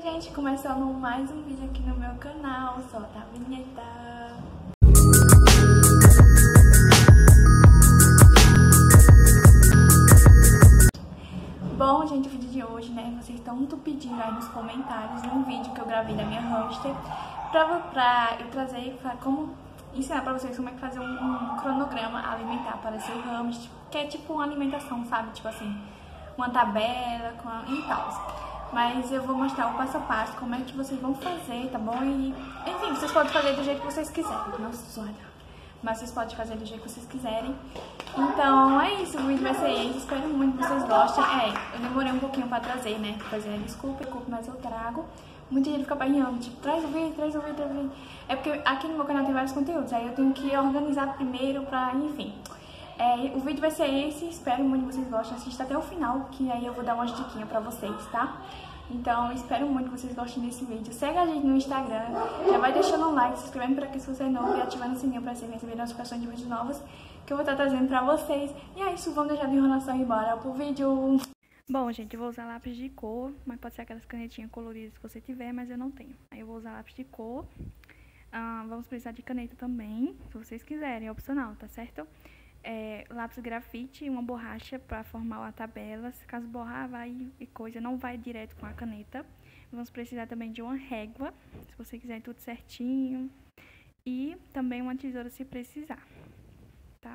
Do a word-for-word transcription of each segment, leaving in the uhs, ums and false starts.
Gente, começando mais um vídeo aqui no meu canal, solta a vinheta. Bom, gente, o vídeo de hoje, né, vocês estão muito pedindo aí nos comentários um vídeo que eu gravei da minha hamster pra, pra eu trazer, pra como ensinar pra vocês como é que fazer um, um cronograma alimentar para seu hamster, que é tipo uma alimentação, sabe, tipo assim, uma tabela com a, e tal. Mas eu vou mostrar o passo a passo, como é que vocês vão fazer, tá bom? E, enfim, vocês podem fazer do jeito que vocês quiserem. Nossa, sorda. Mas vocês podem fazer do jeito que vocês quiserem. Então, é isso. O vídeo vai ser esse. Espero muito que vocês gostem. É, eu demorei um pouquinho pra trazer, né? Pois é, desculpa, desculpa, mas eu trago. Muita gente fica barreando, tipo, traz o vídeo, traz o vídeo, traz o vídeo. É porque aqui no meu canal tem vários conteúdos. Aí eu tenho que organizar primeiro pra, enfim... É, o vídeo vai ser esse, espero muito que vocês gostem, assista até o final, que aí eu vou dar umas diquinhas pra vocês, tá? Então, espero muito que vocês gostem desse vídeo. Segue a gente no Instagram, já vai deixando um like, se inscrevendo por aqui se você é novo e ativando o sininho pra sempre receber notificações de vídeos novos que eu vou estar trazendo pra vocês. E é isso, vamos deixar de enrolação e bora pro vídeo! Bom, gente, eu vou usar lápis de cor, mas pode ser aquelas canetinhas coloridas que você tiver, mas eu não tenho. Aí eu vou usar lápis de cor, ah, vamos precisar de caneta também, se vocês quiserem, é opcional, tá certo? É, lápis grafite e uma borracha para formar a tabela. Se caso borrar vai e coisa, não vai direto com a caneta. Vamos precisar também de uma régua, se você quiser tudo certinho. E também uma tesoura se precisar, tá?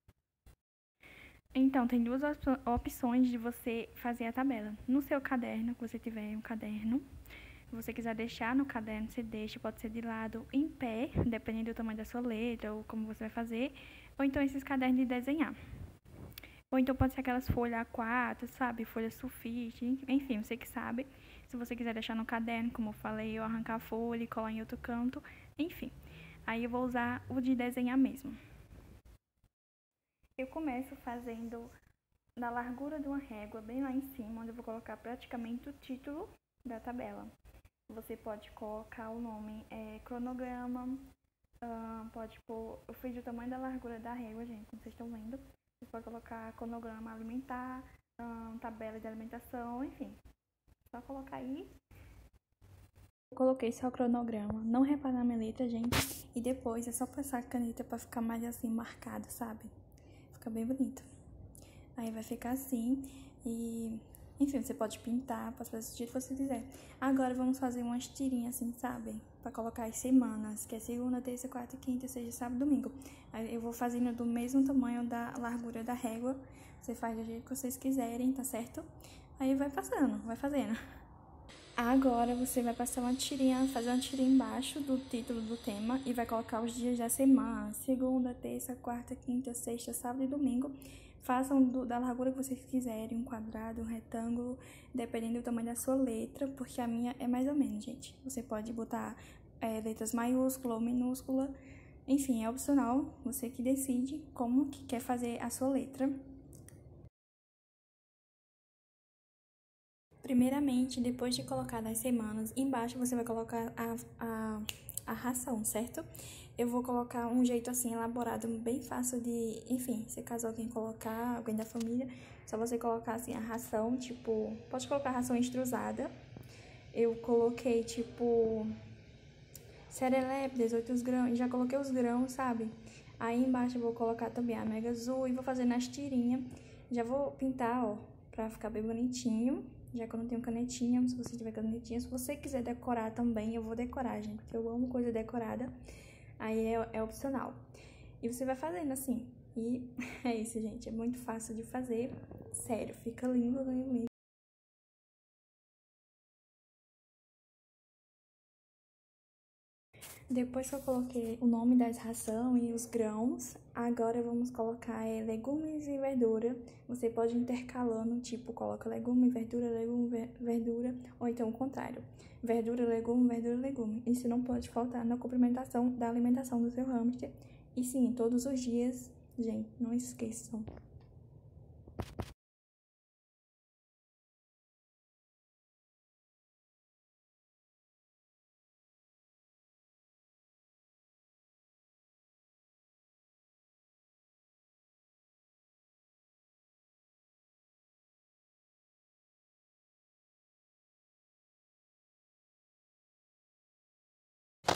Então, tem duas opções de você fazer a tabela. No seu caderno, que você tiver um caderno, se você quiser deixar no caderno, você deixa, pode ser de lado, em pé, dependendo do tamanho da sua letra ou como você vai fazer. Ou então esses cadernos de desenhar. Ou então pode ser aquelas folhas A quatro, sabe? Folha sulfite, enfim, você que sabe. Se você quiser deixar no caderno, como eu falei, ou arrancar a folha e colar em outro canto, enfim. Aí eu vou usar o de desenhar mesmo. Eu começo fazendo na largura de uma régua, bem lá em cima, onde eu vou colocar praticamente o título da tabela. Você pode colocar o nome é, cronograma, uh, pode pôr, eu fiz o tamanho da largura da régua, gente, como vocês estão vendo. Você pode colocar cronograma alimentar, uh, tabela de alimentação, enfim. Só colocar aí. Eu coloquei só o cronograma, não repara na minha letra, gente. E depois é só passar a caneta pra ficar mais assim, marcado, sabe? Fica bem bonito. Aí vai ficar assim e... Enfim, você pode pintar, pode fazer do jeito que você quiser. Agora vamos fazer umas tirinhas assim, sabe? Pra colocar as semanas, que é segunda, terça, quarta e quinta, seja sábado e domingo. Aí eu vou fazendo do mesmo tamanho da largura da régua. Você faz do jeito que vocês quiserem, tá certo? Aí vai passando, vai fazendo. Agora você vai passar uma tirinha, fazer uma tirinha embaixo do título do tema e vai colocar os dias da semana. Segunda, terça, quarta, quinta, sexta, sábado e domingo. Façam do, da largura que vocês quiserem, um quadrado, um retângulo, dependendo do tamanho da sua letra, porque a minha é mais ou menos, gente. Você pode botar é, letras maiúsculas ou minúsculas, enfim, é opcional, você que decide como que quer fazer a sua letra. Primeiramente, depois de colocar as semanas, embaixo você vai colocar a, a, a ração, certo? Eu vou colocar um jeito assim elaborado, bem fácil de, enfim, se caso alguém colocar, alguém da família, só você colocar assim a ração, tipo, pode colocar ração extrusada. Eu coloquei tipo serelepe, dezoito grãos, já coloquei os grãos, sabe? Aí embaixo eu vou colocar também a mega azul e vou fazer nas tirinhas. Já vou pintar, ó, pra ficar bem bonitinho. Já que eu não tenho canetinha, se você tiver canetinha, se você quiser decorar também, eu vou decorar, gente, porque eu amo coisa decorada. Aí é, é opcional. E você vai fazendo assim. E é isso, gente. É muito fácil de fazer. Sério, fica lindo, lindo, lindo. Depois que eu coloquei o nome das rações e os grãos, agora vamos colocar é, legumes e verdura. Você pode ir intercalando, tipo, coloca legume, verdura, legume, verdura, ou então o contrário. Verdura, legume, verdura, legume. Isso não pode faltar na complementação da alimentação do seu hamster. E sim, todos os dias, gente, não esqueçam.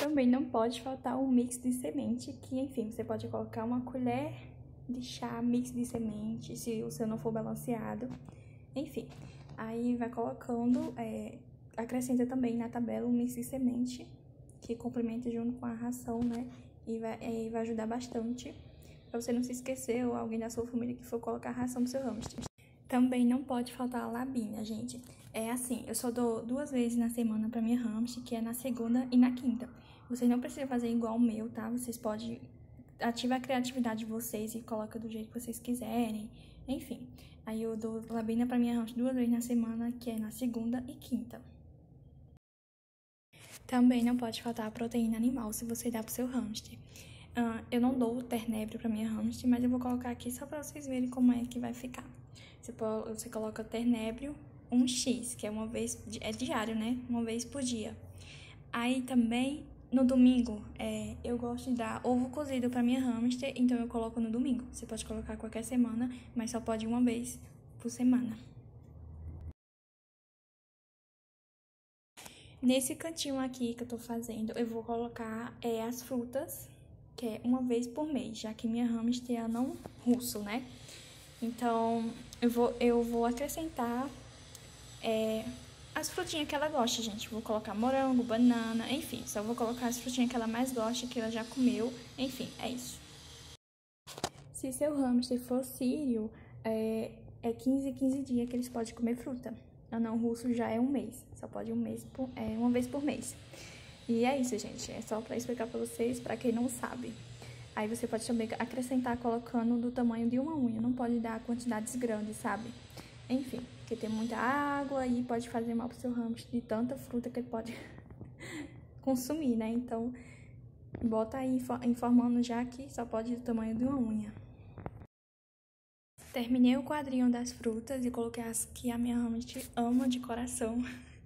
Também não pode faltar um mix de semente, que enfim, você pode colocar uma colher de chá mix de semente, se o seu não for balanceado. Enfim, aí vai colocando, é, acrescenta também na tabela um mix de semente, que complementa junto com a ração, né? E vai, é, vai ajudar bastante, pra você não se esquecer ou alguém da sua família que for colocar ração pro seu hamster. Também não pode faltar a labinha, gente. É assim, eu só dou duas vezes na semana pra minha hamster, que é na segunda e na quinta. Vocês não precisam fazer igual o meu, tá? Vocês podem ativar a criatividade de vocês e coloca do jeito que vocês quiserem. Enfim, aí eu dou labina pra minha hamster duas vezes na semana, que é na segunda e quinta. Também não pode faltar a proteína animal se você dá pro seu hamster. Uh, eu não dou ternébrio pra minha hamster, mas eu vou colocar aqui só pra vocês verem como é que vai ficar. Você, pode, você coloca ternébrio um xis, que é uma vez, é diário, né? Uma vez por dia. Aí também, no domingo, é, eu gosto de dar ovo cozido pra minha hamster, então eu coloco no domingo. Você pode colocar qualquer semana, mas só pode uma vez por semana. Nesse cantinho aqui que eu tô fazendo, eu vou colocar é, as frutas, que é uma vez por mês, já que minha hamster é não russo, né? Então, eu vou, eu vou acrescentar é, as frutinhas que ela gosta, gente. Vou colocar morango, banana, enfim. Só vou colocar as frutinhas que ela mais gosta, que ela já comeu. Enfim, é isso. Se seu hamster for sírio, é, é quinze, quinze dias que eles podem comer fruta. Anão russo já é um mês. Só pode um mês por, é, uma vez por mês. E é isso, gente. É só pra explicar pra vocês, pra quem não sabe. Aí você pode também acrescentar colocando do tamanho de uma unha. Não pode dar quantidades grandes, sabe? Enfim, porque tem muita água e pode fazer mal pro seu hamster de tanta fruta que ele pode consumir, né? Então, bota aí informando já que só pode do tamanho de uma unha. Terminei o quadrinho das frutas e coloquei as que a minha hamster ama de coração.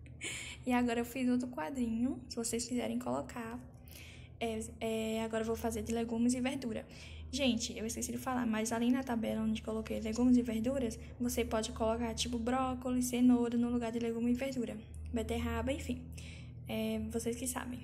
E agora eu fiz outro quadrinho, se vocês quiserem colocar. É, é, agora eu vou fazer de legumes e verdura. Gente, eu esqueci de falar, mas ali na tabela onde coloquei legumes e verduras, você pode colocar tipo brócolis, cenoura no lugar de legume e verdura. Beterraba, enfim. É, vocês que sabem.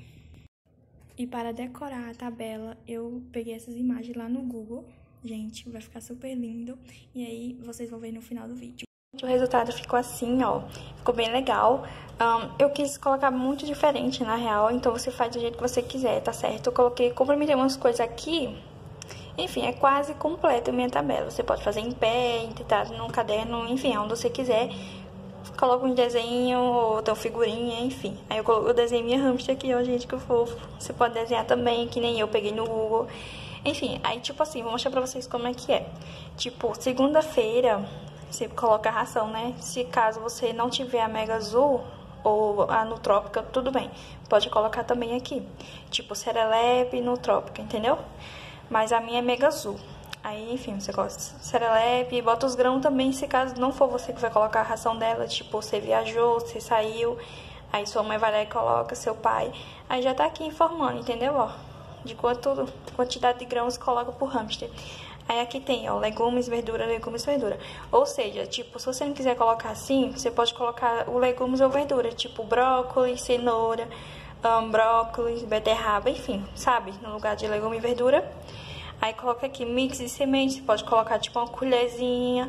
E para decorar a tabela, eu peguei essas imagens lá no Google. Gente, vai ficar super lindo. E aí, vocês vão ver no final do vídeo. O resultado ficou assim, ó. Ficou bem legal. Um, eu quis colocar muito diferente, na real. Então, você faz do jeito que você quiser, tá certo? Eu coloquei, complementei umas coisas aqui. Enfim, é quase completa a minha tabela. Você pode fazer em pé, entrar num caderno, enfim, onde você quiser. Coloca um desenho, ou então figurinha, enfim. Aí eu, eu desenhei minha hamster aqui, ó, gente, que fofo. Você pode desenhar também, que nem eu peguei no Google. Enfim, aí tipo assim, vou mostrar pra vocês como é que é. Tipo, segunda-feira, você coloca a ração, né? Se caso você não tiver a Mega Azul ou a Nutrópica, tudo bem. Pode colocar também aqui. Tipo, Serelepe e Nutrópica, entendeu? Mas a minha é Mega Azul. Aí, enfim, você gosta de Serelepe, bota os grãos também, se caso não for você que vai colocar a ração dela. Tipo, você viajou, você saiu, aí sua mãe vai lá e coloca, seu pai. Aí já tá aqui informando, entendeu, ó? De quanto quantidade de grãos coloca por hamster. Aí aqui tem, ó, legumes, verdura, legumes, verdura. Ou seja, tipo, se você não quiser colocar assim, você pode colocar o legumes ou verdura, tipo brócolis, cenoura, um, brócolis, beterraba, enfim, sabe? No lugar de legume e verdura. Aí coloca aqui mix de sementes, você pode colocar tipo uma colherzinha.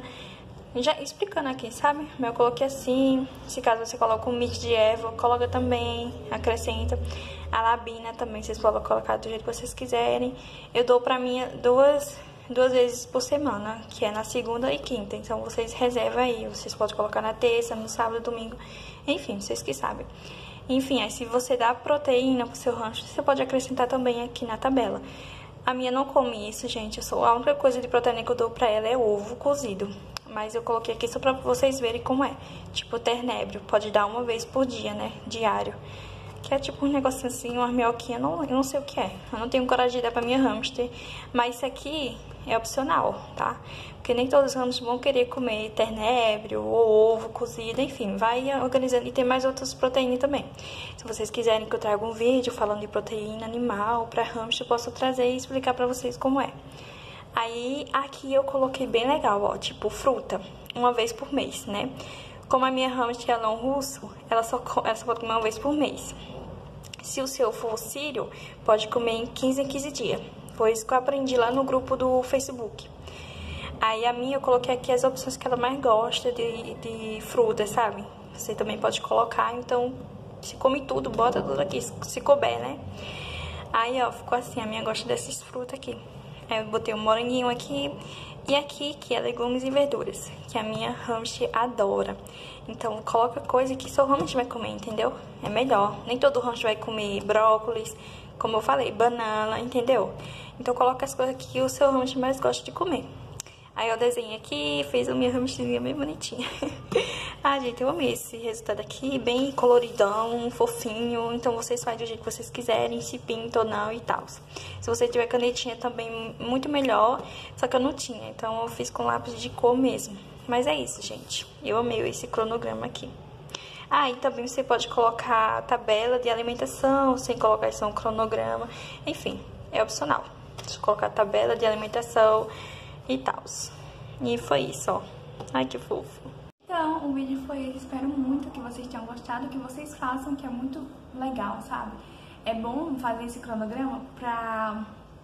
Já explicando aqui, sabe? Eu coloquei assim. Se caso você coloca um mix de erva, coloca também, acrescenta. A labina também, vocês podem colocar do jeito que vocês quiserem. Eu dou pra minha duas, duas vezes por semana, que é na segunda e quinta. Então, vocês reservam aí. Vocês podem colocar na terça, no sábado, domingo. Enfim, vocês que sabem. Enfim, aí se você dá proteína pro seu rancho, você pode acrescentar também aqui na tabela. A minha não come isso, gente. Eu sou, a única coisa de proteína que eu dou pra ela é ovo cozido. Mas eu coloquei aqui só pra vocês verem como é. Tipo, ternébrio. Pode dar uma vez por dia, né? Diário. Que é tipo um negocinho assim, uma minhoquinha, não, eu não sei o que é. Eu não tenho coragem de dar pra minha hamster. Mas isso aqui é opcional, tá? Porque nem todos os hamsters vão querer comer ternébrio ou ovo cozido, enfim. Vai organizando. E tem mais outras proteínas também. Se vocês quiserem que eu traga um vídeo falando de proteína animal pra hamster, eu posso trazer e explicar pra vocês como é. Aí, aqui eu coloquei bem legal, ó, tipo fruta, uma vez por mês, né? Como a minha hamster é não russo, ela só, ela só pode comer uma vez por mês. Se o seu for sírio, pode comer em quinze em quinze dias. Foi isso que eu aprendi lá no grupo do Facebook. Aí a minha eu coloquei aqui as opções que ela mais gosta de, de fruta, sabe? Você também pode colocar, então se come tudo, bota tudo aqui, se couber, né? Aí, ó, ficou assim, a minha gosta dessas frutas aqui. Aí eu botei um moranguinho aqui e aqui, que é legumes e verduras, que a minha hamster adora. Então, coloca coisa que seu hamster vai comer, entendeu? É melhor. Nem todo hamster vai comer brócolis, como eu falei, banana, entendeu? Então, coloca as coisas que o seu hamster mais gosta de comer. Aí eu desenhei aqui, fez a minha hamsterzinha bem bonitinha. Ah, gente, eu amei esse resultado aqui, bem coloridão, fofinho. Então vocês fazem do jeito que vocês quiserem, se pinta ou não e tal. Se você tiver canetinha também, muito melhor, só que eu não tinha, então eu fiz com lápis de cor mesmo. Mas é isso, gente. Eu amei esse cronograma aqui. Ah, e também você pode colocar tabela de alimentação, sem colocar só um cronograma. Enfim, é opcional. Deixa eu colocar tabela de alimentação e tal. E foi isso, ó. Ai, que fofo. Então, o vídeo foi esse. Espero muito que vocês tenham gostado, que vocês façam, que é muito legal, sabe? É bom fazer esse cronograma pra,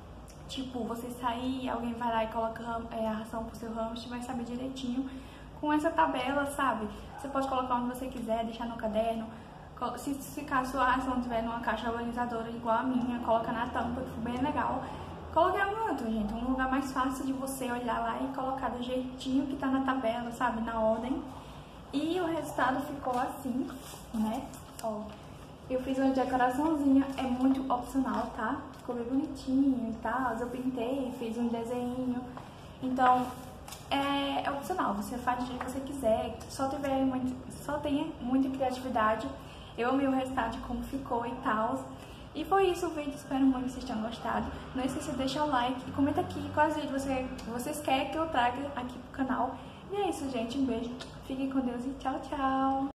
tipo, você sair, alguém vai lá e coloca é, a ração pro seu hamster, vai saber direitinho com essa tabela, sabe? Você pode colocar onde você quiser, deixar no caderno. Se ficar a sua ração tiver numa caixa organizadora igual a minha, coloca na tampa, que ficou bem legal. Coloquei um canto, gente, um lugar mais fácil de você olhar lá e colocar do jeitinho que tá na tabela, sabe, na ordem. E o resultado ficou assim, né, ó. Eu fiz uma decoraçãozinha, é muito opcional, tá? Ficou bem bonitinho e tal, eu pintei, fiz um desenho. Então, é, é opcional, você faz do jeito que você quiser, só, tiver muito, só tenha muita criatividade. Eu amei o resultado de como ficou e tal. E foi isso o vídeo, espero muito que vocês tenham gostado. Não esqueça de deixar o like e comenta aqui quais vídeos você, vocês querem que eu traga aqui pro canal. E é isso, gente, um beijo, fiquem com Deus e tchau, tchau!